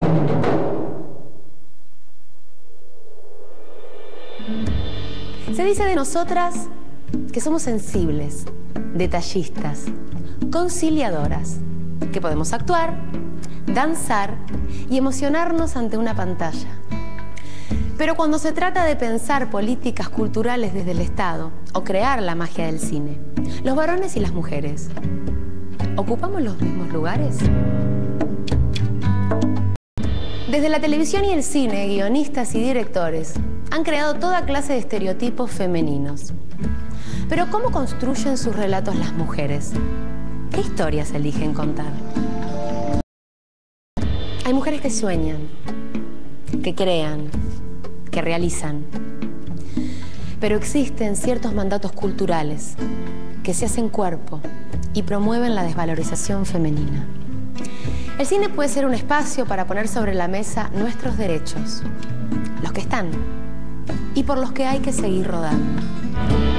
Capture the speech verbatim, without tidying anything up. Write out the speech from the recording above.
Se dice de nosotras que somos sensibles, detallistas, conciliadoras, que podemos actuar, danzar y emocionarnos ante una pantalla. Pero cuando se trata de pensar políticas culturales desde el Estado o crear la magia del cine, los varones y las mujeres, ¿ocupamos los mismos lugares? Desde la televisión y el cine, guionistas y directores han creado toda clase de estereotipos femeninos. Pero ¿cómo construyen sus relatos las mujeres? ¿Qué historias eligen contar? Hay mujeres que sueñan, que crean, que realizan. Pero existen ciertos mandatos culturales que se hacen cuerpo y promueven la desvalorización femenina. El cine puede ser un espacio para poner sobre la mesa nuestros derechos, los que están y por los que hay que seguir rodando.